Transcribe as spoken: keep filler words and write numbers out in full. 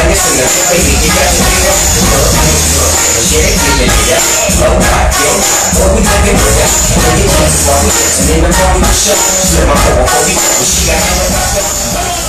años en el baby, you got to be up to the look. Yeah, give it up. Low hot, yo. Boy, we living with us. When you dance, while we dancing in the party, for sure. Slip my whole body, but she got hella